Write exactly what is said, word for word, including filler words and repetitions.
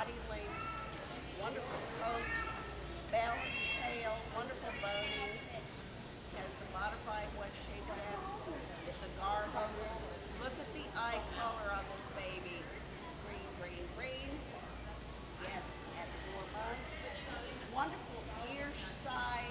body length, wonderful coat, balanced tail, wonderful boning. Has the modified wedge-shaped head. It's a gar muzzle. Look at the eye color on this baby. Green, green, green. Yes, at four months. Wonderful ear size.